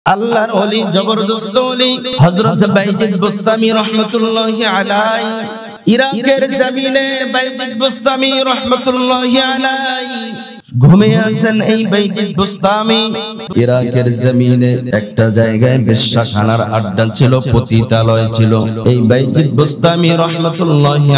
আল্লাহর ওলি জবরদস্ত ওলি হযরত বাইজিদ বুস্তামি রাহমাতুল্লাহি আলাইহি ইরাকের জমিনে বাইজিদ বুস্তামি রাহমাতুল্লাহি আলাইহি ঘুমিয়ে আছেন। এই বাইজিদ বুস্তামি ইরাকের জমিনে একটা জায়গায় বেশ্যাখানার আড্ডা ছিল, পতিতালয় ছিল। এই বাইজিদ বুস্তামি রাহমাতুল্লাহি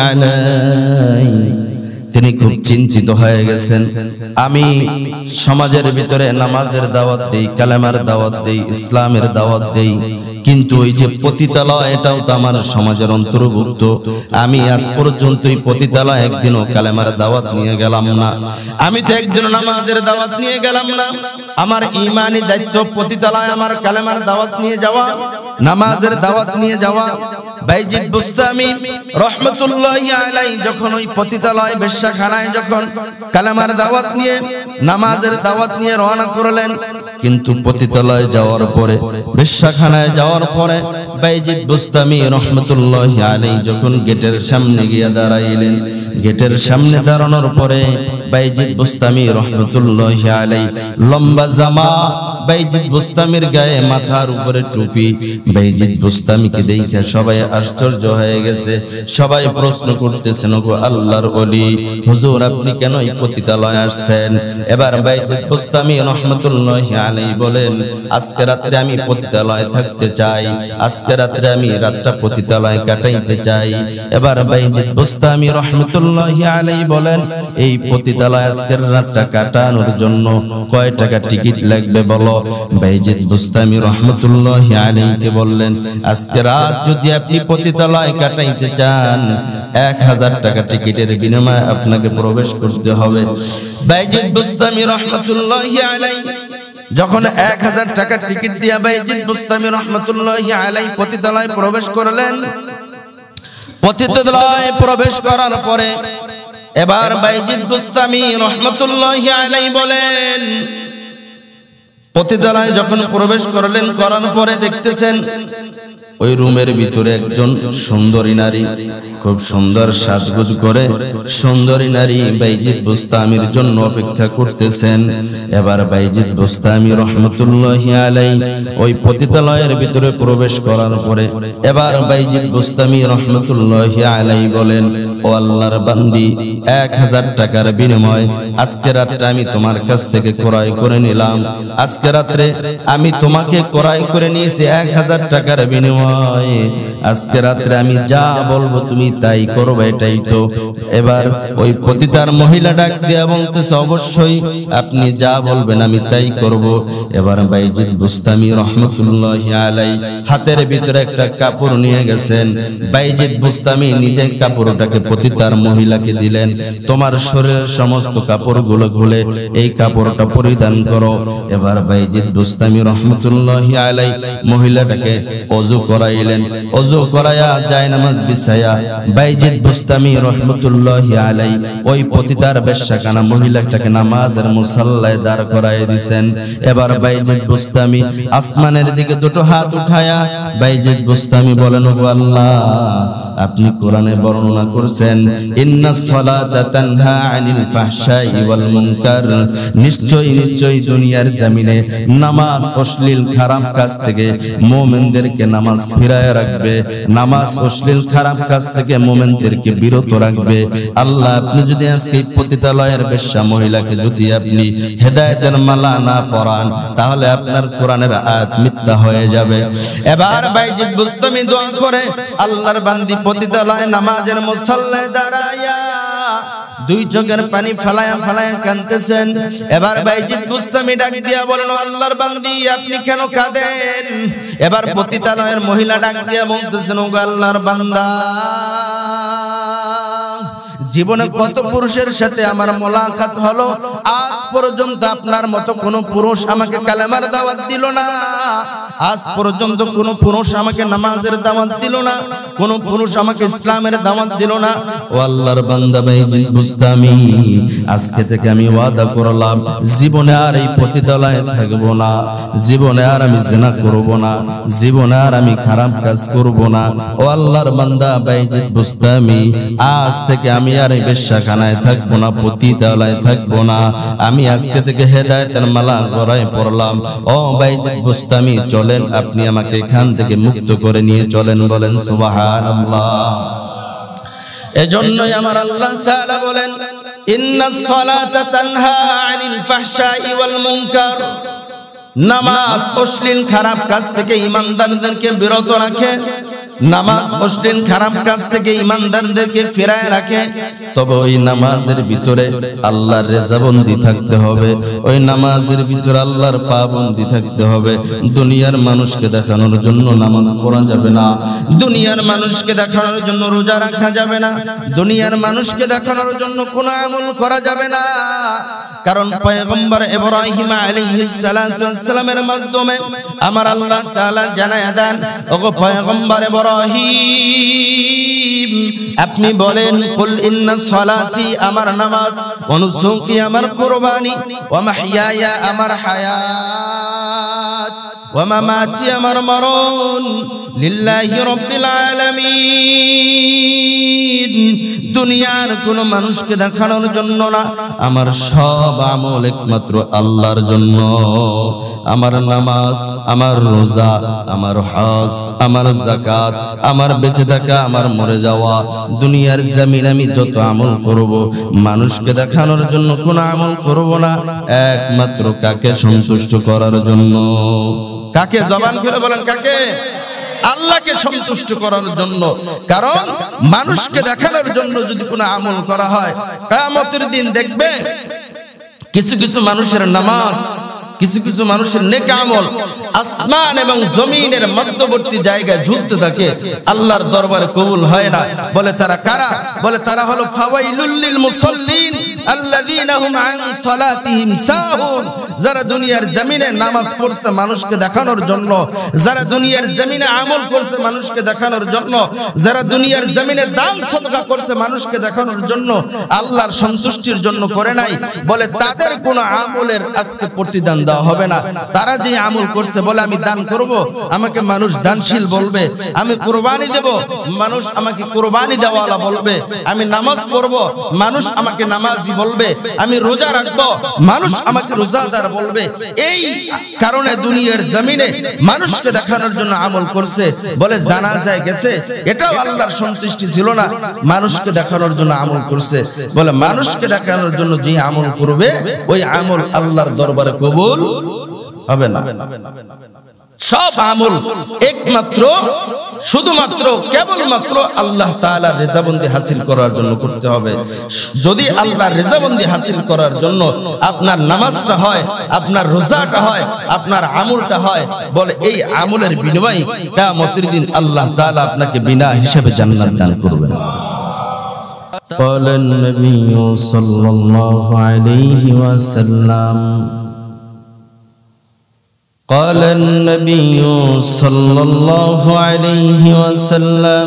আলাইহি তিনি খুব চিন্তিত হয়ে গেছেন। আমি সমাজের ভিতরে নামাজের দাওয়াত দেই, কালেমার দাওয়াত দেই, ইসলামের দাওয়াত দেই, কিন্তু ওই যে পতিতালয় এটাও তো আমার সমাজের অন্তর্ভুক্ত। আমি আজ পর্যন্ত এই পতিতালয় একদিনও কালেমার দাওয়াত নিয়ে গেলাম না, আমি তো একদিনও নামাজের দাওয়াত নিয়ে গেলাম না। আমার ঈমানি দায়িত্ব পতিতালয় আমার কালেমার দাওয়াত নিয়ে যাওয়া, নামাজের দাওয়াত নিয়ে যাওয়া। বাইজিদ বুস্তামি রাহমাতুল্লাহি আলাইহি যখন ওই পতিতালয় বেশ্যাখানায় যখন কালেমার দাওয়াত নিয়ে নামাজের দাওয়াত নিয়ে রওনা করলেন, কিন্তু পতিতালয়ে যাওয়ার পরে বেশ্যাখানায় যাওয়ার পরে বাইজিদ বুস্তামি রাহমাতুল্লাহি আলাইহি যখন গেটের সামনে গিয়ে দাঁড়াইলেন, গেটের সামনে দাঁড়ানোর পরে বাইজিদ বুস্তামি রাহমাতুল্লাহি আলাইহি লম্বা জামা, বাইজিদ বুস্তামির গায়ে মাথার উপরে টুপি। বাইজিদ বুস্তামিকে দেখে সবাই আশ্চর্য হয়ে গেছে, সবাই প্রশ্ন করতেছেন, ওগো আল্লাহর ওলি হুজুর আপনি কেন এই পতিতালয়ে আসছেন? এবার বাইজিদ বুস্তামি রাহমাতুল্লাহি আলাইহি বলেন, আজকে রাতে আমি পতিতালয়ে থাকতে চাই, আজকে রাতে আমি রাতটা পতিতালয়ে কাটাইতে চাই। এবার বাইজিদ বুস্তামি রাহমাতুল্লাহি আলাইহি বলেন, এই পতিতালয়ে আজকের রাতটা কাটানোর জন্য কয় টাকা টিকিট লাগবে বলো? বাইজিদ বুস্তামি রাহমাতুল্লাহি আলাইহি বললেন, আজকে রাত যদি আপনি পতিতালয়ে কাটাইতে চান 1000 টাকা টিকিটের বিনিময়ে আপনাকে প্রবেশ করতে হবে। বাইজিদ বুস্তামি রাহমাতুল্লাহি আলাইহি যখন 1000 টাকা টিকিট দিয়া বাইজিদ বুস্তামি রাহমাতুল্লাহি আলাইহি পতিতালয়ে প্রবেশ করলেন, পতিতালয়ে প্রবেশ করার পরে এবার বাইজিদ বুস্তামি রাহমাতুল্লাহি আলাইহি বলেন, পতিতালয়ে যখন প্রবেশ করলেন, করার পরে দেখতেছেন ওই রুমের ভিতরে একজন সুন্দরী নারী, খুব সুন্দর সাজগোজ করে সুন্দরী নারী বাইজিদ বুস্তামির জন্য অপেক্ষা করতেছেন। এবার বাইজিদ বুস্তামি রাহমাতুল্লাহি আলাইহি ওই পতিতালয়ের ভিতরে প্রবেশ করার পরে এবার বাইজিদ বুস্তামি রাহমাতুল্লাহি আলাইহি বলেন, ও আল্লাহর বান্দি 1000 টাকার বিনিময়ে আজকে রাতটা আমি তোমার কাছ থেকে ক্রয় করে নিলাম। আজকে রাতে আমি তোমাকে ক্রয় করে নিয়েছি 1000 টাকার বিনিময়ে। আজকে রাতে আমি যা বলবো তুমি তাই করবে, এটাই তো। এবার ওই পতিতার মহিলা ডাক দিয়ে বলতেছে, অবশ্যই আপনি যা বলবেন আমি তাই করব। এবার বাইজিদ বুস্তামি রাহমাতুল্লাহি আলাইহি হাতের ভিতরে একটা কাপড় নিয়ে গেছেন। বাইজিদ বুস্তামি নিজে কাপড়টাকে পতিতার মহিলাকে দিলেন, তোমার শরীরের সমস্ত কাপড়গুলো খুলে এই কাপড়টা পরিধান করো। এবার বাইজিদ বুস্তামি রাহমাতুল্লাহি আলাইহি মহিলাটাকে ওযু করাইলেন, ওযু করায়া জায়নামাজ বিছায়া বাইজিদ বুস্তামি রাহমাতুল্লাহি আলাইহি ওই পতিতার বেশ্যাখানা মহিলাটাকে নামাজের মুসাল্লায় দাঁড় করায় দিবেন। এবার বাইজিদ বুস্তামি আসমানের দিকে দুটো হাত উঠায়া বাইজিদ বুস্তামি বলেন, ও আল্লাহ আপনি কোরআনে বর্ণনা করেছেন, ইন্নাস সালাতা তানহা আনিল ফাহশাই ওয়াল মুনকার, নিশ্চয়ই দুনিয়ার জমিনে নামাজ অশ্লীল খারাপ কাজ থেকে মুমিনদেরকে নামাজ ফিরায় রাখবে, নামাজ অশ্লীল খারাপ কাজ থেকে মুমিনদেরকে বিরত রাখবে। আল্লাহ আপনি যদি আজকে পতিতালয়ের বেশ্যা মহিলাকে যদি আপনি হেদায়েতের মালা না পরান, তাহলে আপনার কোরআনের আয়াত মিথ্যা হয়ে যাবে। এবার বাইজিদ বুস্তামি দোয়া করে আল্লাহর বান্দি পতিতালয়ে নামাজের মুসাল্লায় দাঁড়ায়া দুই চোখের পানি ফালায়া ফালায়া কাঁদতেছেন। এবার বাইজিদ বুস্তামি ডাক দিয়া বলেন, আল্লাহর বান্দি আপনি কেন কাঁদেন? এবার পতিতালয়ের মহিলা ডাক দিয়া বলতেছেন, ও আল্লাহর বান্দা জীবনে কত পুরুষের সাথে আমার মোলাকাত হলো, আজ পর্যন্ত আপনার মতো কোন পুরুষ আমাকে কালেমার দাওয়াত দিল না, আজ পর্যন্ত কোন পুরুষ আমাকে নামাজের দাওয়াত দিল না, কোন পুরুষ আমাকে ইসলামের দাওয়াত দিল না। ও আল্লাহর বান্দা বাইজিদ বুস্তামি আজকে থেকে আমি ওয়াদা করলাম জীবনে আর এই পতিতালয়ে থাকবো না, জীবনে আর আমি জিনা করব না, জীবনে আর আমি খারাপ কাজ করব না। ও আল্লাহর বান্দা বাইজিদ বুস্তামি আজ থেকে আমি আর এই বেশ্যাখানায় থাকবো না, পতিতালয়ে থাকবো না, আমি আজকে থেকে হেদায়েতের মালা গলায় পরলাম। ও বাইজিদ বুস্তামি চলেন, আপনি আমাকে এখান থেকে মুক্ত করে নিয়ে চলেন। বলেন সুবহানাল্লাহ। এজন্যই আমার আল্লাহ তাআলা বলেন, ইন্নাস সালাতা তানহা আনিল ফাহশাই ওয়াল মুনকার। নামাজ অশ্লীল খারাপ কাজ থেকে ঈমানদারদেরকে বিরত রাখে, নামাজ অশ্লীল খারাপ কাজ থেকে ঈমানদারদেরকে ফিরায় রাখে। তবে ওই নামাজের ভিতরে আল্লাহর রেজাবন্দি থাকতে হবে, ওই নামাজের ভিতরে আল্লাহর পাবন্দি থাকতে হবে। দুনিয়ার মানুষকে দেখানোর জন্য নামাজ পড়া যাবে না, দুনিয়ার মানুষকে দেখানোর জন্য রোজা রাখা যাবে না, দুনিয়ার মানুষকে দেখানোর জন্য কোনো আমল করা যাবে না। কারণ পয়গম্বর ইব্রাহিম আলাইহিস সালাতু ওয়াস সালামের মাধ্যমে আমার আল্লাহ তাআলা জানায়া দেন, ওগো পয়গম্বর ইব্রাহিম, আপনি বলেন, কুল ইন্না সলাতি, আমার নামাজ, ওয়া নুসুকি, আমার কুরবানি, ওয়া মাহইয়ায়া, আমার হায়াত, ওয়া মামাতি, আমার মরণ, লিল্লাহি রাব্বিল আলামিন। দুনিয়ার কোন মানুষকে দেখানোর জন্য না, আমার সব আমল একমাত্র আল্লাহর জন্য। আমার নামাজ, আমার রোজা, আমার হজ, আমার যাকাত, আমার বেঁচে থাকা, আমার মরে যাওয়া, দুনিয়ার জমিন আমি যত আমল করব, মানুষকে দেখানোর জন্য কোন আমল করব না, একমাত্র কাকে সন্তুষ্ট করার জন্য। কাকে? জবান খুলে বলেন, কাকে? আল্লাহকে সন্তুষ্ট করার জন্য। কারণ মানুষকে দেখানোর জন্য যদি কোনো আমল করা হয়, কিয়ামতের দিন দেখবে কিছু কিছু মানুষের নামাজ, কিছু কিছু মানুষের নেক আমল আসমান এবং জমিনের মধ্যবর্তী জায়গায় ঝুলতে থাকে, আল্লাহর দরবারে কবুল হয় না। বলে তারা কারা? বলে তারা হলো ফাওয়াইলুল লিল মুসাল্লিন আল্লাযীনা হুম আন সালাতিহিম সাহুন। যারা দুনিয়ার জমিনে নামাজ পড়ছে মানুষকে দেখানোর জন্য, যারা দুনিয়ার জমিনে আমল করছে মানুষকে দেখানোর জন্য, যারা দুনিয়ার জমিনে দান সদকা করছে মানুষকে দেখানোর জন্য, আল্লাহর সন্তুষ্টির জন্য করে নাই, বলে তাদের কোনো আমলের আজকে প্রতিদান দেওয়া হবে না। তারা যে আমল করছে, বলে আমি দান করব, আমাকে মানুষ দানশীল বলবে, আমি কুরবানি দেব, মানুষ আমাকে কুরবানি দেওয়ালা বলবে, আমি নামাজ পড়ব, মানুষ আমাকে নামাজি বলবে, আমি রোজা রাখবো, মানুষ আমাকে রোজাদার বলবে। এই কারণে দুনিয়ার জমিনে মানুষকে দেখানোর জন্য আমল করছে। বলে জানাজায় গেছে, এটাও আল্লাহর সন্তুষ্টি ছিল না, মানুষকে দেখানোর জন্য আমল করছে। বলে মানুষকে দেখানোর জন্য যে আমল করবে, ওই আমল আল্লাহর দরবারে কবুল হবে না। সব আমল একমাত্র শুধুমাত্র কেবলমাত্র আল্লাহ তাআলার রেজাবন্দি হাসিল করার জন্য করতে হবে। যদি আল্লাহর রেজাবন্দি হাসিল করার জন্য আপনার নামাজটা হয়, আপনার রোজাটা হয়, আপনার আমলটা হয়, বলে এই আমলের বিনিময়ে কিয়ামতের দিন আল্লাহ তাআলা আপনাকে বিনা হিসাবে জান্নাত দান করবেন। قال النبي صلى الله عليه وسلم قال النبي صلى الله عليه وسلم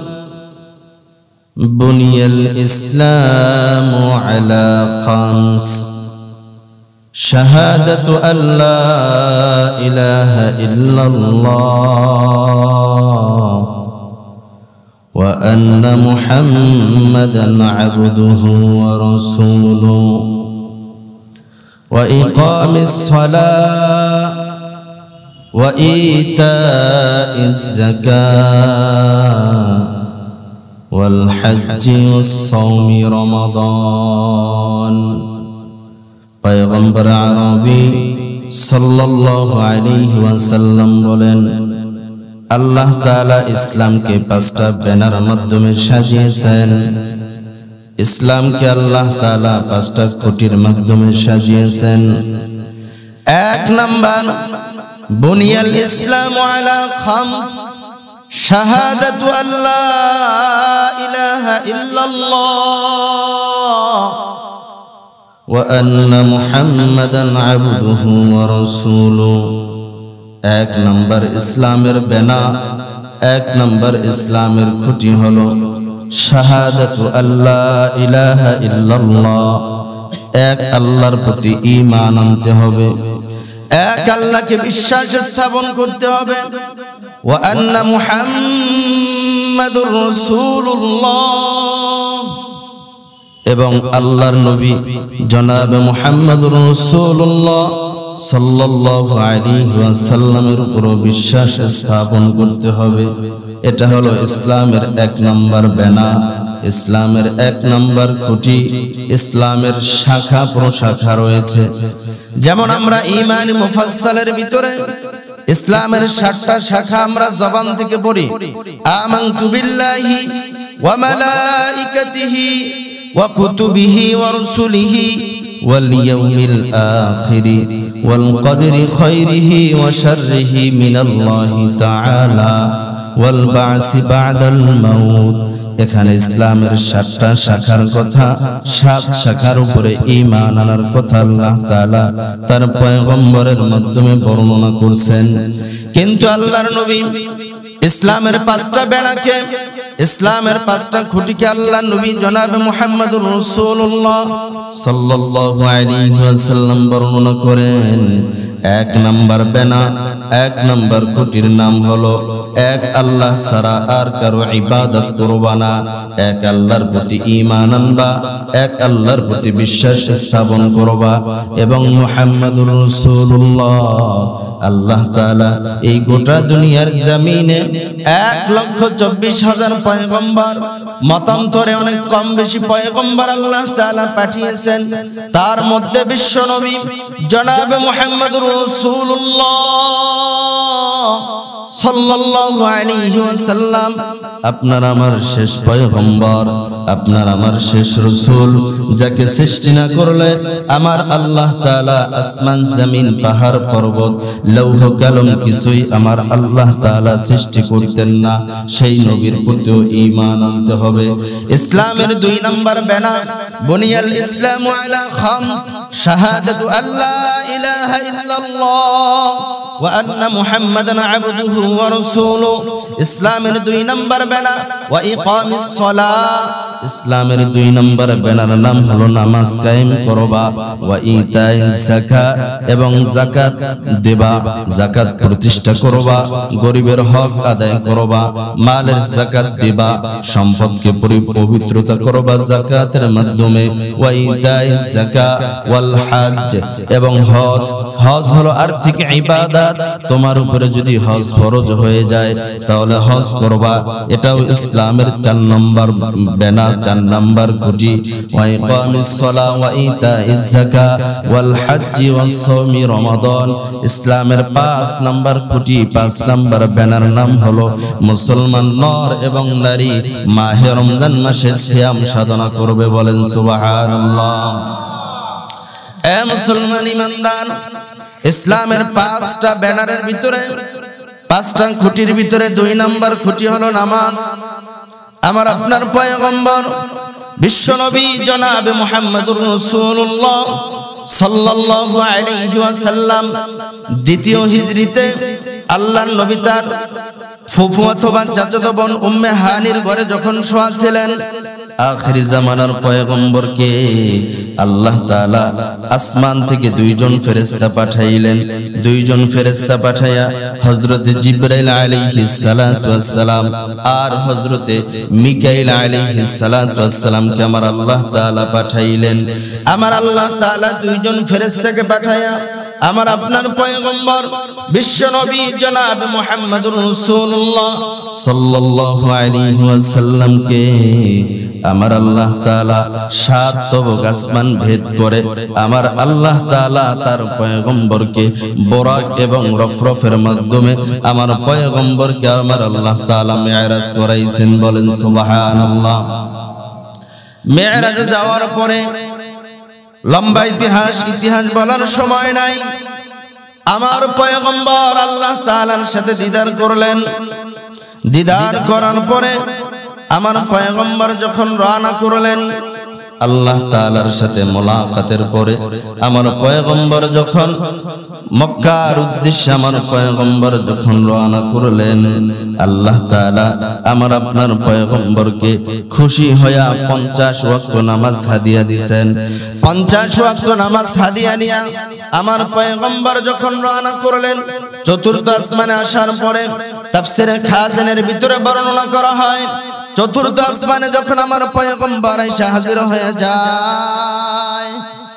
بني الإسلام على خمس شهادة أن لا إله إلا الله وأن محمدا عبده ورسوله وإقام الصلاة وإيتاء الزكاة والحج والصوم رمضان। पैगंबर আরবি সাল্লাল্লাহু আলাইহি ওয়াসাল্লাম বলেন, আল্লাহ তাআলা ইসলামকে পাঁচটা ব্যানার মাধ্যমে সাজিয়েছেন। ইসলামকে আল্লাহ তাআলা পাঁচটা খুঁটির মাধ্যমে সাজিয়েছেন। এক নাম্বার, বুনিয়াল ইসলাম আলা খামস শাহাদাতু আল্লা ইলাহা ইল্লাল্লাহ ওয়া আন্না মুহাম্মাদান আবদুহু ওয়া রাসূলুহু। এক নম্বর ইসলামের বেনা, এক নম্বর ইসলামের খুঁটি হলো শাহাদাতু আল্লা ইলাহা ইল্লাল্লাহ, এক আল্লাহর প্রতি ঈমান আনতে হবে, এক আল্লাহকে বিশ্বাস স্থাপন করতে হবে, ওয়া আন্না মুহাম্মাদুর রাসূলুল্লাহ, এবং আল্লাহর নবী জনাব মুহাম্মদুর রাসূলুল্লাহ সাল্লাল্লাহু আলাইহি ওয়াসাল্লামের উপর বিশ্বাস স্থাপন করতে হবে। এটা হলো ইসলামের 1 নম্বর ব্যানা, ইসলামের 1 নম্বর খুঁটি। ইসলামের শাখা প্রশাখা রয়েছে, যেমন আমরা ঈমান মুফাসসালের ভিতরে ইসলামের 7টা শাখা আমরা জবান থেকে পড়ি। আমানতু বিল্লাহি ওয়া মালাইকাতিহি ওয়া কুতুবিহি ওয়া রুসুলিহি ওয়াল ইয়াউমিল আখিরি ওয়াল কদরি খায়রিহি ওয়া শাররিহি মিনাল্লাহি তাআলা ওয়াল বা'সি বা'দাল মাউত। এখানে ইসলামের 7টা শাখার কথা, 7 শাখার উপরে ঈমান আনার কথা আল্লাহ তাআলা তার পয়গম্বরের মাধ্যমে বর্ণনা করছেন। কিন্তু আল্লাহর নবী ইসলামের 5টা বেড়াকে, ইসলামের 5টা খুঁটিকে আল্লাহর নবী জনাব মুহাম্মদুর রাসূলুল্লাহ সাল্লাল্লাহু আলাইহি ওয়াসাল্লাম বর্ণনা করেন। 1 নম্বর বেনা, 1 নম্বর খুঁটির নাম হলো এক আল্লাহ ছাড়া আর কারো ইবাদত করবা না, এক আল্লাহর প্রতি ঈমান আনবা, এক আল্লাহর প্রতি বিশ্বাস স্থাপন করবা এবং মুহাম্মদুর রাসূলুল্লাহ। আল্লাহ তাআলা এই গোটা দুনিয়ার জমিনে 1,24,000 পয়গম্বর, মতান্তরে অনেক কম বেশি পয়গম্বর আল্লাহ তাআলা পাঠিয়েছেন। তার মধ্যে বিশ্ব নবী জনাবে মুহাম্মদুর রাসূলুল্লাহ সাল্লাল্লাহু আলাইহি ওয়াসাল্লাম আপনার আমার শেষ পয়গম্বর, আপনার আমার শেষ রাসূল, যাকে সৃষ্টি না করলে আমার আল্লাহ তাআলা আসমান জমিন পাহাড় পর্বত লৌহ কলম কিছুই আমার আল্লাহ তাআলা সৃষ্টি করতেন না। সেই নবীর প্রতিও ঈমান আনতে হবে। ইসলামের 2 নম্বর ব্যানা, বুনিয়াল ইসলামু আলা খামস, শাহাদাতু আল্লা ইলাহা ইল্লাল্লাহ ওয়া আন্না মুহাম্মাদান আবদুহু ওয়া রাসূলুহু। ইসলামের 2 নম্বর ব্যানা ওয়া ইকামিস সালাহ। ইসলামের 2 নম্বর ব্যানার নাম হলো নামাজ কায়েম করবা, ওয়া ইতাইজ যাকাত, এবং যাকাত দেবা, যাকাত প্রতিষ্ঠা করবা, গরিবের হক আদায় করবা, মালের যাকাত দিবা, সম্পদকে পবিত্রতা করবা যাকাতের মাধ্যমে, ওয়া ইতাইজ যাকাত ওয়াল হজ, এবং হজ। হজ হলো আর্থিক ইবাদত। তোমার উপরে যদি হজ ফরজ হয়ে যায় তাহলে হজ করবা, এটাও ইসলামের 4 নম্বর ব্যানা, 4 নম্বর খুঁটি। ওয়া ইকামিস সালাহ ওয়া ইতাইজ যাকাত ওয়াল হজ ওয়াস সাওমি রমাদান। ইসলামের 5 নম্বর খুঁটি, 5 নম্বর ব্যানার নাম হলো মুসলমান নর এবং নারী মাহে রমজান মাসে সিয়াম সাধনা করবে। বলেন সুবহানাল্লাহ। এ মুসলমান ইমানদার, ইসলামের 5টা ব্যানারের ভিতরে, 5টা খুঁটির ভিতরে 2 নম্বর খুঁটি হলো নামাজ। আমার আপনার পয়গম্বর বিশ্বনবী জনাবে মুহাম্মদুর রাসূলুল্লাহ সাল্লাল্লাহু আলাইহি ওয়াসাল্লাম 2য় হিজরিতে আল্লাহর নবী তার ফুফু অথবা চাচাতো বোন উম্মে হানির ঘরে যখন শোয়া ছিলেন, আখিরি জামানার পয়গম্বরকে আল্লাহ তাআলা আসমান থেকে 2 জন ফেরেশতা পাঠাইলেন। 2 জন ফেরেশতা পাঠায়া হযরত জিবরাইল আলাইহিস সালাতু ওয়াস সালাম আর হযরত মিকাইল আলাইহিস সালাতু ওয়াস সালামকে আমার আল্লাহ তাআলা পাঠাইলেন। আমার আল্লাহ তাআলা 2 জন ফেরেশতাকে পাঠায়া আমার আপনার পয়গম্বর বিশ্বনবী জনাব মুহাম্মদুর রাসূলুল্লাহ সাল্লাল্লাহু আলাইহি ওয়াসাল্লামকে আমার আল্লাহ তাআলা 7 তবক আসমান ভেদ করে আমার আল্লাহ তাআলা তার পয়গম্বরকে বোরাক এবং রফরফের মাধ্যমে আমার পয়গম্বরকে আমার আল্লাহ তাআলা মেরাজ করাইছেন। বলেন সুবহানাল্লাহ। মেরাজে যাওয়ার পরে লম্বা ইতিহাস বলার সময় নাই। আমার পয়গম্বর আল্লাহ তাআলার সাথে দিদার করলেন। দিদার করার পরে আমার পয়গম্বর যখন রওনা করলেন, আল্লাহ তাআলার সাথে মোলাকাতের পরে আমার পয়গম্বর যখন মক্কার উদ্দেশ্যে আমার পয়গম্বর যখন রওনা করলেন, আল্লাহ তাআলা আমার আপনার পয়গম্বরকে খুশি হইয়া 50 ওয়াক্ত নামাজ হাদিয়া দিবেন। 50 ওয়াক্ত নামাজ হাদিয়া নিয়া আমার পয়গম্বর যখন রওনা করলেন, চতুর্থ আসমানে আসার পরে তাফসীরে খাজানের ভিতরে বর্ণনা করা হয়, চতুর্থ আসমানে যখন আমার পয়গম্বর এসে হাজির হয়ে যায়,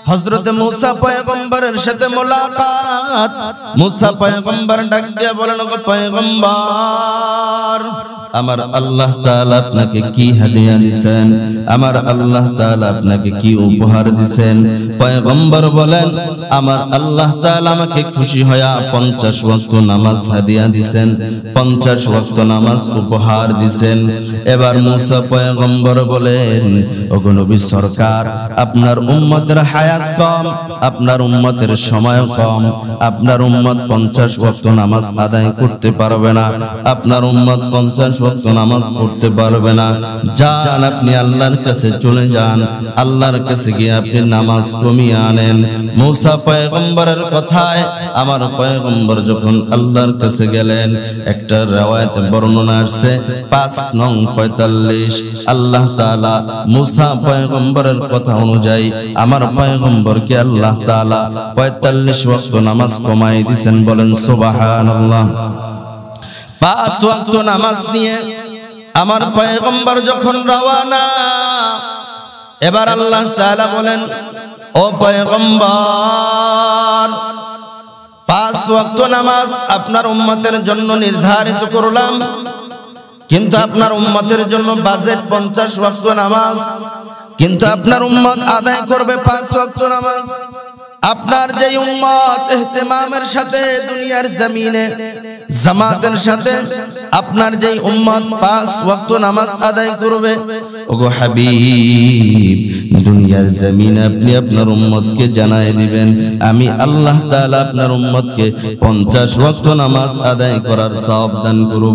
হযরত মুসা পয়গম্বরের সাথে মোলাকাত। মুসা পয়গম্বর ডাক দিয়ে বলেন, ওগো পয়গম্বর, আমার আল্লাহ তাআলা আপনাকে কি হাদিয়া দিবেন, আমার আল্লাহ তাআলা আপনাকে কি উপহার দিবেন? পয়গম্বর বলেন, আমার আল্লাহ তাআলা আমাকে খুশি হয়ে 50 ওয়াক্ত নামাজ হাদিয়া দিবেন, 50 ওয়াক্ত নামাজ উপহার দিবেন। এবার মুসা পয়গম্বর বলেন, ওগো নবী সরকার, আপনার উম্মতের হায়াত কম, আপনার উম্মতের সময় কম, আপনার উম্মত 50 ওয়াক্ত নামাজ আদায় করতে পারবে না, আপনার উম্মত 50 ওয়াক্ত নামাজ পড়তে পারবে না। যান আপনি আল্লাহর কাছে চলে যান, আল্লাহর কাছে গিয়ে আপনি নামাজ কমিয়ে আনেন। মুসা পয়গম্বরের কথায় আমার পয়গম্বর যখন আল্লাহর কাছে গেলেন, একটা riwayat বর্ণনা আছে 5 নং 45, আল্লাহ তাআলা মুসা পয়গম্বরের কথা অনুযায়ী আমার পয়গম্বরকে আল্লাহ তাআলা 45 ওয়াক্ত নামাজ কমাই দিয়েছেন। বলেন সুবহানাল্লাহ। 5 ওয়াক্ত নামাজ নিয়ে আমার পয়গম্বর যখন রওনা, এবার আল্লাহ তাআলা বলেন, ও পয়গম্বর, 5 ওয়াক্ত নামাজ আপনার উম্মতের জন্য নির্ধারিত করলাম, কিন্তু আপনার উম্মতের জন্য বাজেট 50 ওয়াক্ত নামাজ, কিন্তু আপনার উম্মত আদায় করবে 5 ওয়াক্ত নামাজ। আপনার যে উম্মত ইহতিমামের সাথে দুনিয়ার জমিনে জামাতের সাথে আপনার যে উম্মত 5 ওয়াক্ত নামাজ আদায় করবে, ওগো হাবিব, দুনিয়ার জমিনে আপনি আপনার উম্মতকে জানায় দিবেন, আমি আল্লাহ তাআলা আপনার উম্মতকে 50 ওয়াক্ত নামাজ আদায় করার সওয়াব দান করব।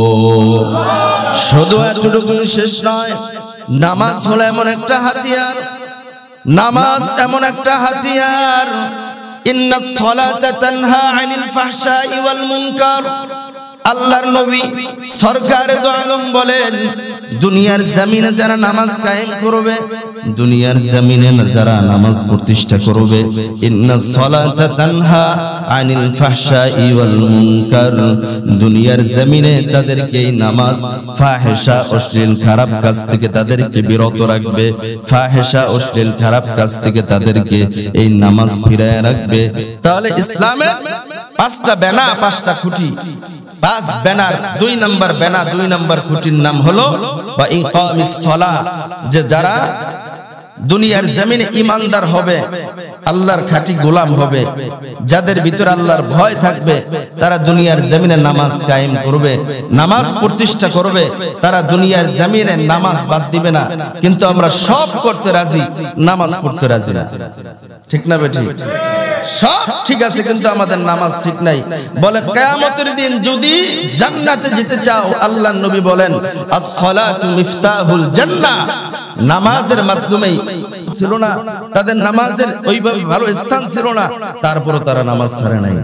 শুধু এতটুকু শেষ নয়, নামাজ হলো এমন একটা হাতিয়ার, নামাজ এমন একটা হাতিয়ার, ইন্নাস সালাতা তানহা আনিল ফাহশাই ওয়াল মুনকার। আল্লাহর নবী সরকার দু আলম বলেন, দুনিয়ার জমিনে যারা নামাজ কায়েম করবে, দুনিয়ার জমিনে যারা নামাজ প্রতিষ্ঠা করবে, ইন্নাস সালাতা তানহা আনিল ফাহশাই ওয়াল মুনকার, দুনিয়ার জমিনে তাদেরকে এই নামাজ ফাহিশা অশ্লীল খারাপ কাজ থেকে তাদেরকে বিরত রাখবে, ফাহিশা অশ্লীল খারাপ কাজ থেকে তাদেরকে এই নামাজ ফিরায় রাখবে। তাহলে ইসলামের 5টা বেনা, 5টা খুঁটি, 5 বেনার 2 নম্বর বেনা, 2 নম্বর খুঁটির নাম হলো বা ইকামিস সালাহ। যে যারা দুনিয়ার জমিনে ঈমানদার হবে, আল্লাহর খাঁটি গোলাম হবে, যাদের ভিতরে আল্লাহর ভয় থাকবে, তারা দুনিয়ার জমিনে নামাজ কায়েম করবে, নামাজ প্রতিষ্ঠা করবে, তারা দুনিয়ার জমিনে নামাজ বাদ দিবে না। কিন্তু আমরা সব করতে রাজি, নামাজ পড়তে রাজি না। ঠিক না বেঠিক? সব ঠিক আছে, কিন্তু আমাদের নামাজ ঠিক নাই। বলে কিয়ামতের দিন যদি জান্নাতে যেতে চাও, আল্লাহর নবী বলেন, আস-সালাতু মিফতাহুল জান্নাহ, নামাজের মাধ্যমেই ছিল না, তাদের নামাজের ওইভাবে ভালো স্থান ছিল না, তারপরও তারা নামাজ ছাড়ে নাই।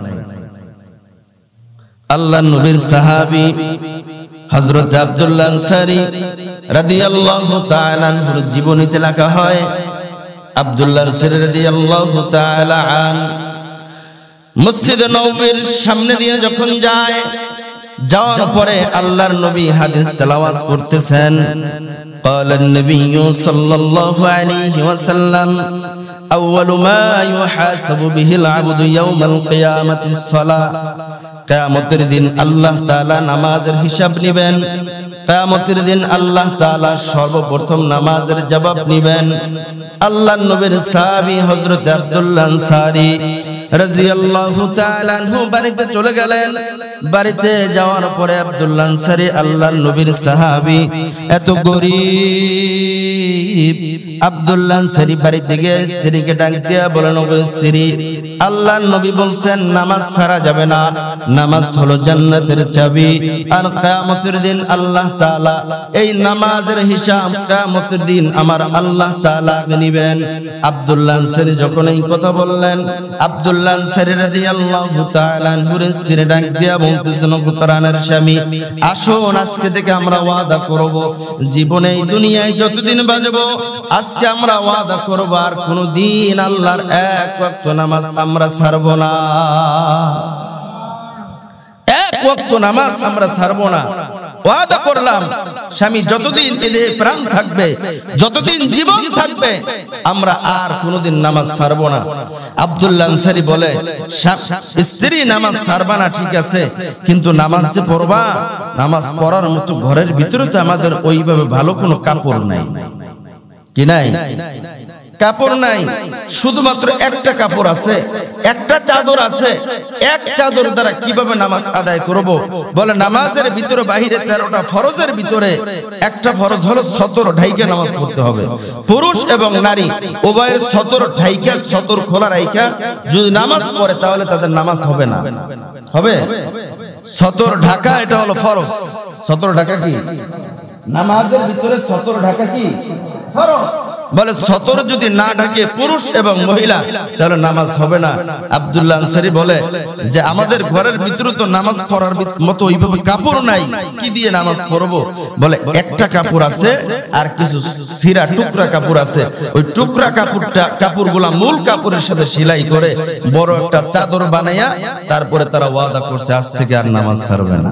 আল্লাহর নবীর সাহাবী হযরত আব্দুল্লাহ আনসারী রাদিয়াল্লাহু তাআলা আনহুর জীবনীতে লেখা হয়, আব্দুল্লাহ আনসারী রাদিয়াল্লাহু তাআলা আন মসজিদে নববীর সামনে দিয়ে যখন যায়, যাওয়ার পরে আল্লাহর নবী হাদিস তেলাওয়াত করতেছেন। قال النبي صلى الله عليه وسلم أول ما يحاسب به العبد يوم القيامة الصلاة। কিয়ামতের দিন আল্লাহ তাআলা নামাজের হিসাব নেবেন, কিয়ামতের দিন আল্লাহ তাআলা সর্বপ্রথম নামাজের জবাব নেবেন। আল্লাহর নবীর সাহাবী হযরত আব্দুল্লাহ আনসারী রাদিয়াল্লাহু তাআলা আনহু বাড়িতে চলে গেলেন। বাড়িতে যাওয়ার পরে আব্দুল্লাহ আনসারী আল্লাহর নবীর সাহাবী, এত গরীব আব্দুল্লাহ আনসারী বাড়িতে গিয়ে স্ত্রীকে ডাক দিয়া বলেন, ওগো স্ত্রী, আল্লাহর নবী বলছেন নামাজ ছাড়া যাবে না, নামাজ হলো জান্নাতের চাবি, আর কিয়ামতের দিন আল্লাহ তাআলা এই নামাজের হিসাব কিয়ামতের দিন আমার আল্লাহ তাআলা নেবেন। আব্দুল্লাহ আনসারী যখন এই কথা বললেন, আব্দুল্লাহ আনসারী রাদিয়াল্লাহু তাআলা আনহুর স্ত্রী ডাক দিয়া বলতেছেন, ওগো প্রাণের স্বামী, আসুন আজকে থেকে আমরা ওয়াদা করব, জীবনে এই দুনিয়ায় যতদিন বাঁচবো, আজকে আমরা ওয়াদা করব আর কোনদিন আল্লাহর এক ওয়াক্ত নামাজ আমরা ছাড়ব না, এক ওয়াক্ত নামাজ আমরা ছাড়ব না। ওয়াদা করলাম স্বামী যতদিন এদের প্রাণ থাকবে, যতদিন জীবন থাকবে, আমরা আর কোনোদিন নামাজ ছাড়বো না। আব্দুল্লাহ আনসারী বলে, স্ত্রী নামাজ ছাড়বা না ঠিক আছে, কিন্তু নামাজ যে পড়বা, নামাজ পড়ার মতো ঘরের ভিতরে তো আমাদের ওইভাবে ভালো কোনো কাপড় নাই। কি নাই? কাপড় নাই, শুধুমাত্র একটা কাপড় আছে, একটা চাদর আছে। এক চাদর দ্বারা কিভাবে নামাজ আদায় করব? বলে নামাজের ভিতরে বাহিরে 13টা ফরজের ভিতরে একটা ফরজ হলো সতর ঢাইকে নামাজ পড়তে হবে। পুরুষ এবং নারী উভয়ের সতর ঢাইকা, সতর খোলা রাইখা যদি নামাজ পড়ে তাহলে তাদের নামাজ হবে না। হবে? সতর ঢাকা এটা হলো ফরজ। সতর ঢাকা কি? নামাজের ভিতরে সতর ঢাকা কি ফরজ। বলে সতর যদি না ঢাকে পুরুষ এবং মহিলা তাহলে নামাজ হবে না। আব্দুল্লাহ আনসারী বলে যে আমাদের ঘরের ভিতরে তো নামাজ পড়ার মতো ওইভাবে কাপড় নাই, কি দিয়ে নামাজ পড়বো? বলে একটা কাপড় আছে আর কিছু ছিঁড়া টুকরা কাপড় আছে। ওই টুকরা কাপড়গুলা মূল কাপড়ের সাথে সেলাই করে বড় একটা চাদর বানাইয়া তারপরে তারা ওয়াদা করছে আজ থেকে আর নামাজ ছাড়বে না।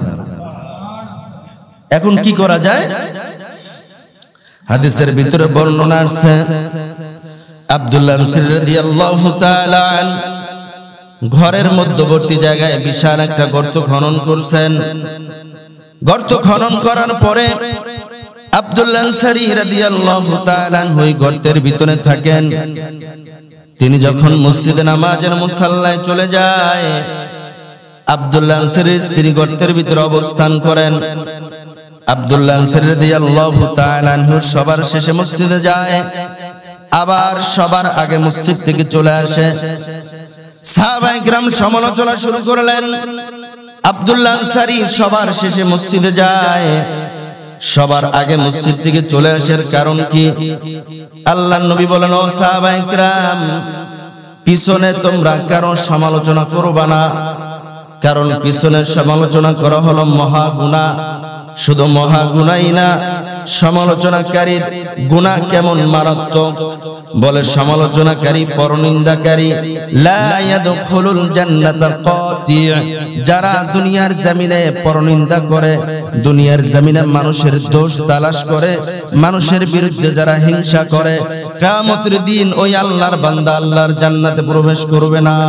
এখন কি করা যায়? হাদিসের ভিতরে বর্ণনা আছে, আব্দুল্লাহ আনসারী রাদিয়াল্লাহু তাআলা ঘরের মধ্যবর্তী জায়গায় বিশাল একটা গর্ত খনন করছেন। গর্ত খনন করার পরে আব্দুল্লাহ আনসারী রাদিয়াল্লাহু তাআলা ওই গর্তের ভিতরে থাকেন। তিনি যখন মসজিদে নামাজের মুসাল্লায় চলে যায়, আব্দুল্লাহ আনসারীর স্ত্রী গর্তের ভিতরে অবস্থান করেন। আব্দুল্লাহ আনসারী রাদিয়াল্লাহু তাআলা সবার শেষে মসজিদে যায়, আবার সবার আগে মসজিদ থেকে চলে আসে। সাহাবায়ে কিরাম সমালোচনা শুরু করলেন, আব্দুল্লাহ আনসারী সবার শেষে মসজিদে যায়, সবার আগে মসজিদ থেকে চলে আসার কারণ কি? আল্লাহর নবী বলেন, ও সাহাবায়ে কিরাম, পিছনে তোমরা কারণ সমালোচনা করবা না, কারণ পিছনের সমালোচনা করা হলো মহা গুনাহ। শুধু মহা গুনাই না, সমালোচনাকারীর গুনাহ কেমন মারাত্মক। বলে সমালোচনাকারী, পরনিন্দাকারী, লা ইয়াদখুলুল জান্নাতা কাতি', যারা দুনিয়ার জমিনে পরনিন্দা করে, দুনিয়ার জমিনে মানুষের দোষ তালাশ করে, মানুষের বিরুদ্ধে যারা হিংসা করে, কিয়ামতের দিন ওই আল্লাহর বান্দা আল্লাহর জান্নাতে প্রবেশ করবে না।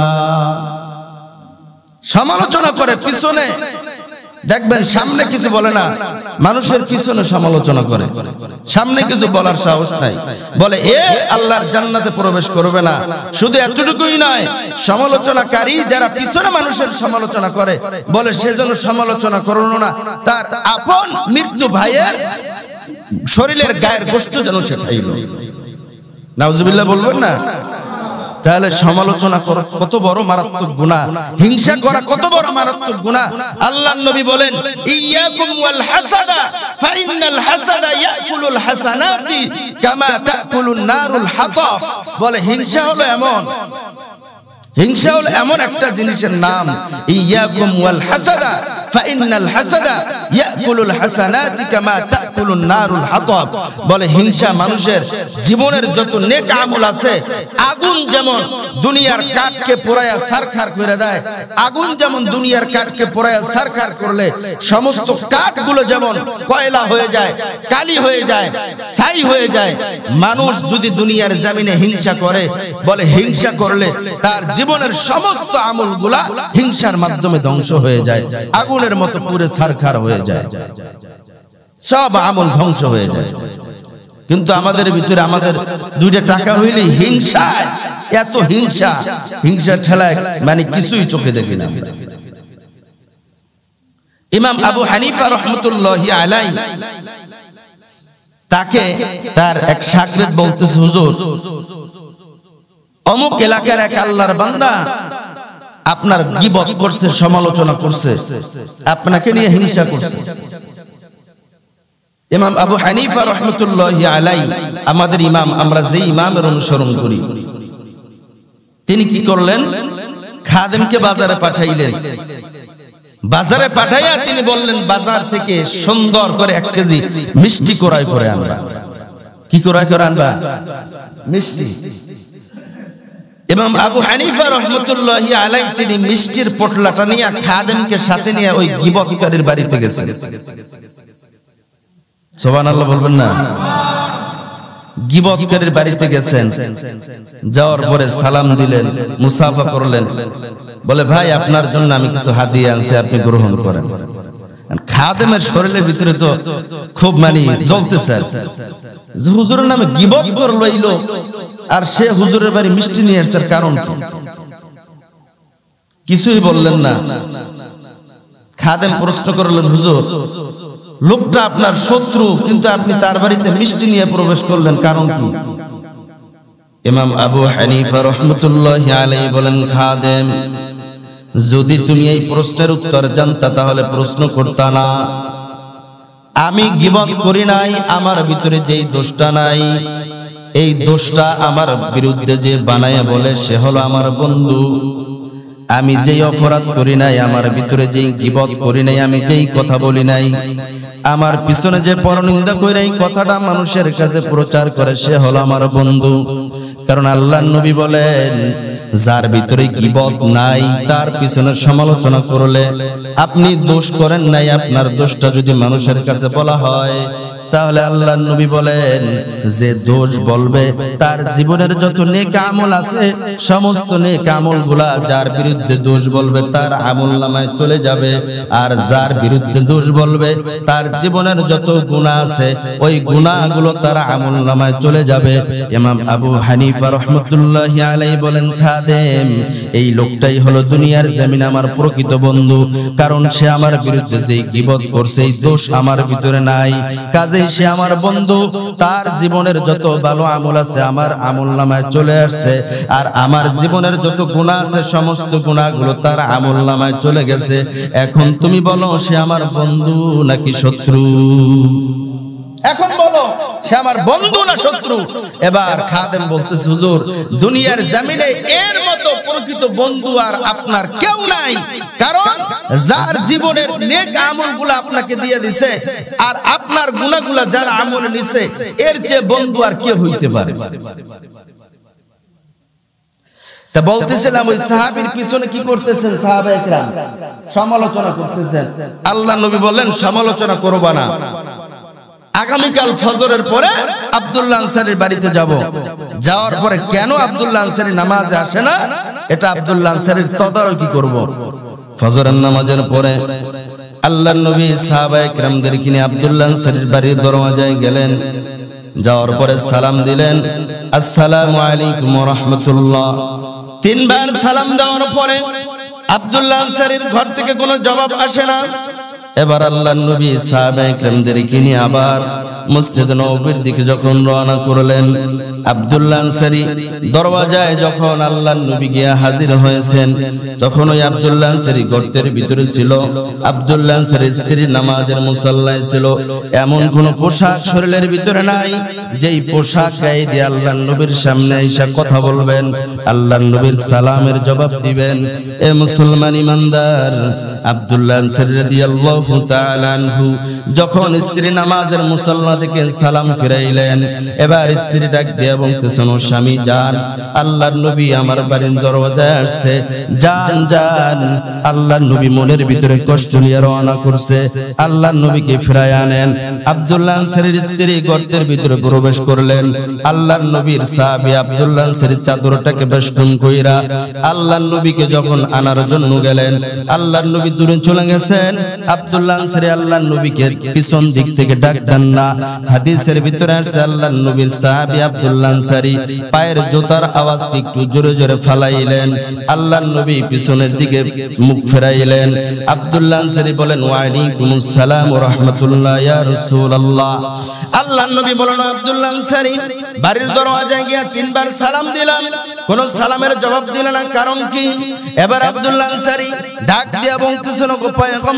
সমালোচনা করে পিছনে, দেখবেন সামনে কিছু বলে না, মানুষের পিছনে সমালোচনা করে, সামনে কিছু বলার সাহস নাই। বলে এ আল্লাহর জান্নাতে প্রবেশ করবে না। শুধু এতটুকুই নয়, সমালোচনাকারী যারা পিছনে মানুষের সমালোচনা করে, বলে সেজন্য সমালোচনা করলো না, তার আপন মৃত্যু ভাইয়ের শরীরের গায়ের গোশত যেন সে খাইল। নাউজুবিল্লাহ বলবেন না? তাহলে সমালোচনা করা কত বড় মারাত্মক গুনাহ, হিংসা করা কত বড় মারাত্মক গুনাহ। আল্লাহর নবী বলেন, ইয়াকুম ওয়াল হাসাদা ফাইনাল হাসাদা ইয়াকুলুল হাসানাতি কামা তাকুলুন নারুল হাতাব। বলে হিংসা হলো এমন, হিংসা হলো এমন একটা জিনিসের নাম, ইয়াকুম ওয়াল হাসাদা ফাইনাল হাসাদা ইয়াকুলুল হাসানাতি কামা তাকুলুন নারুল হাতাব। বলে হিংসা মানুষের জীবনের যত নেক আমল আছে, আগুন যেমন দুনিয়ার কাঠকে পোড়ায়া ছারখার করে দেয়, আগুন যেমন দুনিয়ার কাঠকে পোড়ায়া ছারখার করলে সমস্ত কাঠগুলো যেমন কয়লা হয়ে যায়, কালি হয়ে যায়, ছাই হয়ে যায়, মানুষ যদি দুনিয়ার জমিনে হিংসা করে, বলে হিংসা করলে তার জীবনের সমস্ত আমলগুলা হিংসার মাধ্যমে ধ্বংস হয়ে যায়, আগুনের মতো পুরো ছারখার হয়ে যায়, সব আমল ধ্বংস হয়ে যায়। কিন্তু আমাদের ভিতরে আমাদের দুইটা টাকা হইলে হিংসা, এত হিংসা, হিংসা ঠেলায় মানে কিছুই চোখে দেখি না। ইমাম আবু হানিফা রাহমাতুল্লাহি আলাইহি, তাকে তার এক শাগির্দ বলতেছে, হুজুর অমুক এলাকার এক আল্লাহর বান্দা আপনার গীবত করছে, সমালোচনা করছে, আপনাকে নিয়ে হিংসা করছে। ইমাম আবু হানিফা রাহমাতুল্লাহি আলাইহি আমাদের ইমাম, আমরা যে ইমামের অনুসরণ করি, তিনি কি করলেন? খাদেমকে বাজারে পাঠাইলেন। বাজারে পাঠাইয়া তিনি বললেন, বাজার থেকে সুন্দর করে 1 কেজি মিষ্টি ক্রয় করে আনবা। কি ক্রয় করে আনবা? মিষ্টি। ইমাম আবু হানিফা রাহমাতুল্লাহি আলাইহি তিনি মিষ্টির পটলাটা নিয়ে খাদেমকে সাথে নিয়ে ওই গীবতকারীর বাড়িতে গেছেন। সুবহানাল্লাহ বলবেন না? গীবতকারীর বাড়িতে গেছেন, যাওয়ার পরে সালাম দিলেন, মুসাফা করলেন, বলে ভাই আপনার জন্য আমি কিছু হাদিয়া আনছি, আপনি গ্রহণ করেন। খাদেমের শরীরের ভিতরে তো খুব জ্বলতেছে যে হুজুরের নামে গীবত করলো এই লোক, আর সে হুজুরের বাড়ি মিষ্টি নিয়ে আসছে, কারণ কি? কিছুই বললেন না। খাদেম প্রশ্ন করলেন, হুজুর লোকটা আপনার শত্রু, কিন্তু আপনি তার বাড়িতে মিষ্টি নিয়ে প্রবেশ করলেন, কারণ কি? ইমাম আবু হানিফা রাহমাতুল্লাহি আলাইহি বলেন, খাদেম যদি তুমি এই প্রশ্নের উত্তর জানতা তাহলে প্রশ্ন করতা না। আমি গীবত করি নাই, আমার ভিতরে যেই দোষটা নাই, এই দোষটা আমার বিরুদ্ধে যে বানায় বলে সে হলো আমার বন্ধু। আমি যেই অপরাধ করি নাই, আমার ভিতরে যেই গীবত করি নাই, আমি যেই কথা বলি নাই, আমার পিছনে যে পরনিন্দা করে এই কথাটা মানুষের কাছে প্রচার করে সে হলো আমার বন্ধু। কারণ আল্লাহর নবী বলেন, যার ভিতরে গীবত নাই তার পিছনে সমালোচনা করলে আপনি দোষ করেন নাই, আপনার দোষটা যদি মানুষের কাছে বলা হয় তাহলে আল্লাহর নবী বলেন যে দোষ বলবে তার জীবনের যত নেক আমল আছে সমস্ত নেক আমলগুলা যার বিরুদ্ধে দোষ বলবে তার আমলনামায় চলে যাবে, আর যার বিরুদ্ধে দোষ বলবে তার জীবনের যত গুনাহ আছে ওই গুনাহগুলো তার আমলনামায় চলে যাবে। ইমাম আবু হানিফা রাহমাতুল্লাহি আলাইহি বলেন, খাদেম এই লোকটাই হলো দুনিয়ার জমিনে আমার প্রকৃত বন্ধু, কারণ সে আমার বিরুদ্ধে যেই গীবত করছে এই দোষ আমার ভিতরে নাই, কাজে সে আমার বন্ধু, তার জীবনের যত ভালো আমল আছে আমার আমলনামায় চলে আসছে, আর আমার জীবনের যত গুনাহ আছে সমস্ত গুনাহগুলো তার আমলনামায় চলে গেছে। এখন তুমি বলো সে আমার বন্ধু নাকি শত্রু? এখন বলো সে আমার বন্ধু না শত্রু? এবার খাদেম বলতেছে, হুজুর দুনিয়ার জমিনে এর মতো প্রকৃত বন্ধু আর আপনার কেউ নাই, কারণ যার জীবনের নেক আমলগুলো আপনাকে দিয়ে দিছে আর আপনার গুনাহগুলো যার আমল নিছে এর চেয়ে বন্ধু আর কে হইতে পারে? তা বলতেছিলাম ওই সাহাবীর পিছনে কি করতেছেন সাহাবায়ে কেরাম? সমালোচনা করতেছেন। আল্লাহর নবী বললেন সমালোচনা করবা না, আগামীকাল ফজরের পরে আব্দুল্লাহ আনসারীর বাড়িতে যাব। যাওয়ার পরে কেন আব্দুল্লাহ আনসারী নামাজে আসে না এটা আব্দুল্লাহ আনসারীর তদারকি করব। ফজরের নামাজের পরে আল্লাহর নবী সাহাবায়ে কেরামদেরকে নিয়ে আব্দুল্লাহ আনসারীর বাড়ির দরওয়াজায় গেলেন। যাওয়ার পরে সালাম দিলেন, আসসালামু আলাইকুম ওয়া রাহমাতুল্লাহ। তিনবার সালাম দেওয়ার পরে আব্দুল্লাহ আনসারীর ঘর থেকে কোনো জবাব আসে না। এবার আল্লাহর নবী সাহাবায়ে কেরামদেরকে নিয়ে আবার মসজিদ নববীর দিকে যখন রওনা করলেন, আব্দুল্লাহ আনসারী দরওয়াজায় যখন আল্লাহর নবী গিয়ে হাজির হয়েছেন তখন ওই আব্দুল্লাহ আনসারী গর্তের ভিতরে ছিল। আব্দুল্লাহ আনসারীর স্ত্রী নামাজের মুসাল্লায় ছিল। এমন কোন পোশাক শরীরের ভিতরে নাই যেই পোশাক গায়ে দিয়ে আল্লাহর নবীর সামনে এসে কথা বলবেন, আল্লাহর নবীর সালামের জবাব দিবেন। এ মুসলমান ইমানদার, আব্দুল্লাহ আনসারী রাদিয়াল্লাহু তাআলা আনহু যখন স্ত্রী নামাজের মুসাল্লা থেকে সালাম ফিরাইলেন, এবার স্ত্রী ডাক দিয়ে বলতেছেন, ও স্বামী যান, আল্লাহর নবী আমার বাড়ির দরওয়াজায় আসছে, যান যান। আল্লাহর নবী মনের ভিতরে কষ্ট নিয়ে রওনা করছে, আল্লাহর নবীকে ফিরায় আনেন। আব্দুল্লাহ আনসারীর স্ত্রী গর্তের ভিতরে প্রবেশ করলেন। আল্লাহর নবীর সাহাবী আব্দুল্লাহ আনসারীর চাদরটাকে বেষ্টন কইরা আল্লাহর নবীকে যখন আনার জন্য গেলেন, আল্লাহর নবী দূরে চলে গেছেন। আব্দুল্লাহ আনসারী আল্লাহর নবীকে পিছন দিক থেকে ডাক দেন না। হাদিসের ভিতরে আছে আল্লাহর নবীর সাহাবী আব্দুল্লাহ আনসারী পায়ের জুতার আওয়াজ একটু জোরে জোরে ফালাইলেন। আল্লাহর নবী পিছনের দিকে মুখ ফেরাইলেন। আব্দুল্লাহ আনসারী বলেন, ওয়া আলাইকুমুস সালাম ওয়া রাহমাতুল্লাহ ইয়া রাসূলুল্লাহ। আল্লাহর নবী বলেন, আব্দুল্লাহ আনসারী বাড়ির দরওয়াজায় গিয়ে তিনবার সালাম দিলাম, কোন সালামের জবাব দিল না, কারণ কি? এবার আব্দুল্লাহ আনসারী ডাক দিয়া বলতেছেন, ওগো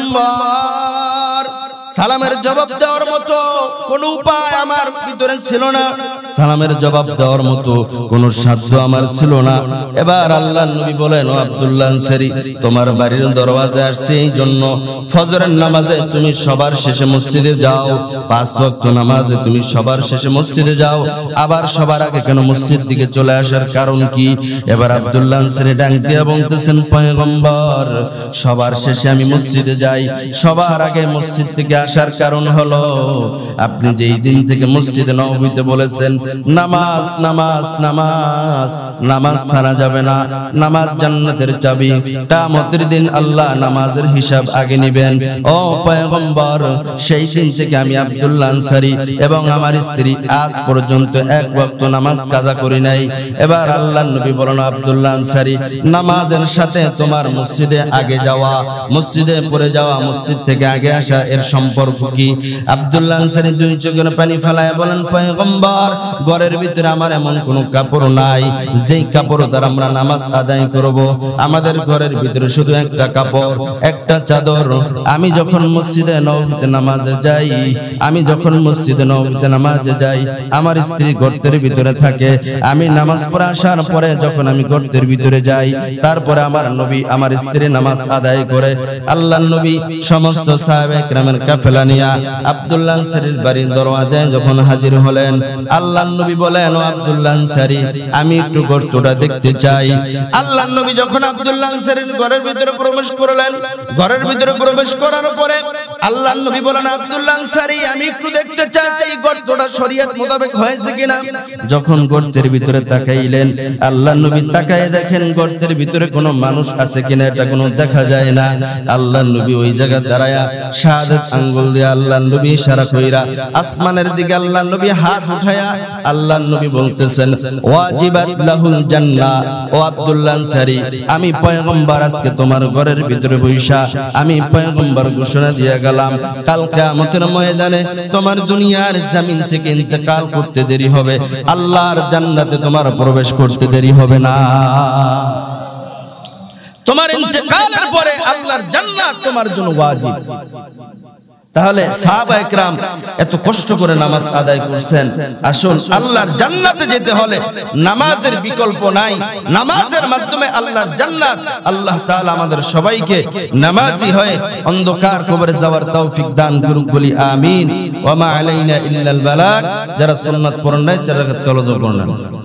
পয়গম্বর, সালামের জবাব দেওয়ার মতো কোন উপায় আমার ভিতরে ছিল না, সালামের জবাব দেওয়ার মতো কোন সাধ্য আমার ছিল না। এবার আল্লাহর নবী বলেন, ও আব্দুল্লাহ আনসারী, তোমার বাড়ির দরওয়াজায় আসছে এই জন্য ফজরের নামাজে তুমি সবার শেষে মসজিদে যাও, 5 ওয়াক্ত নামাজে তুমি সবার শেষে মসজিদে যাও, আবার সবার আগে কেন মসজিদ দিকে চলে আসার কারণ কি? এবার আব্দুল্লাহ আনসারী ডাক দিয়ে বলতেছেন, পয়গম্বর, সবার শেষে আমি মসজিদে যাই, সবার আগে মসজিদ থেকে আসার কারণ হলো আপনি যেই দিন থেকে মসজিদে নববীতে বলেছেন নামাজ নামাজ নামাজ নামাজ ছাড়া যাবে না, নামাজ জান্নাতের চাবি, কিয়ামতের দিন আল্লাহ নামাজের হিসাব আগে নেবেন। ও পয়গম্বর, সেই দিন থেকে আমি আব্দুল্লাহ আনসারী এবং আমার স্ত্রী আজ পর্যন্ত এক ওয়াক্ত নামাজ কাজা করি নাই। এবার আল্লাহর নবী বলেন, আব্দুল্লাহ আনসারী, নামাজের সাথে তোমার মসজিদে আগে যাওয়া, মসজিদে পড়ে যাওয়া, মসজিদ থেকে আগে আসা এর সম্পর্ক কি? আব্দুল্লাহ আনসারী দুই চোখের পানি ফেলায় বলেন, পয়গম্বর, ঘরের ভিতরে আমার এমন কোনো কাপড় নাই যেই কাপড় দ্বারা আমরা নামাজ আদায় করব। আমাদের ঘরের ভিতরে শুধু একটা কাপড়, একটা চাদর। আমি যখন মসজিদে নববীতে নামাজে যাই, আমি যখন মসজিদে নববীতে নামাজে যাই, আমার স্ত্রী গর্তের ভিতরে থাকে। আমি নামাজ পড়ে আসার পরে যখন আমি গর্তের ভিতরে যাই, তারপরে আমার নবী আমার স্ত্রী নামাজ আদায় করে। আল্লাহর নবী সমস্ত সাহাবে কেরামের কাফেলা নিয়ে আব্দুল্লাহ আনসারীর বাড়ির দরওয়াজায় যখন হাজির হলেন, আল্লাহর নবী বলেন, ও আব্দুল্লাহ আনসারী, আমি একটু গর্তটা দেখতে চাই। আল্লাহর নবী যখন আব্দুল্লাহ আনসারীর ঘরের ভিতরে প্রবেশ করলেন, ঘরের ভিতরে প্রবেশ করার পরে আল্লাহর নবী বলেন, আব্দুল্লাহ আনসারী, আমি একটু দেখতে চাই গর্তটা শরীয়ত মোতাবেক হয়েছে কিনা। যখন গর্তের ভিতরে তাকাইলেন, আল্লাহর নবী তাকায় দেখেন গর্তের ভিতরে কোনো মানুষ আছে কিনা এটা কোনো দেখা যায় না। আল্লাহর নবী ওই জায়গায় দাঁড়ায়া শাহাদাত আঙ্গুল দিয়ে আল্লাহর নবী ইশারা কইরা আসমানের দিকে আল্লাহর নবী হাত উঠায়া আল্লাহর নবী বলতেছেন, ওয়াজিবাত লাহুল জান্নাহ। ও আব্দুল্লাহ আনসারী, আমি পয়গম্বর আজকে তোমার ঘরের ভিতরে বৈশা আমি পয়গম্বর ঘোষণা দিয়ে গেলাম, কাল কিয়ামতের ময়দানে তোমার দুনিয়ার জমিন থেকে ইন্তেকাল করতে দেরি হবে, আল্লাহর জান্নাতে তোমার প্রবেশ করতে দেরি হবে না। তোমার ইন্তেকালের পরে আল্লাহর জান্নাত তোমার জন্য ওয়াজিব। তাহলে সাহাবায়ে কেরাম এত কষ্ট করে নামাজ আদায় করছেন। আসুন, আল্লাহর জান্নাতে যেতে হলে নামাজের বিকল্প নাই। নামাজের মাধ্যমে আল্লাহর জান্নাত। আল্লাহ তাআলা আমাদের সবাইকে নামাজি হয়ে অন্ধকার কবরে যাওয়ার তৌফিক দান করুন, বলি আমিন। ওয়া মা আলাইনা ইল্লাল বালাগ। যারা সুন্নাত পড়েন নাই, 4 রাকাত কলজ পড়েন।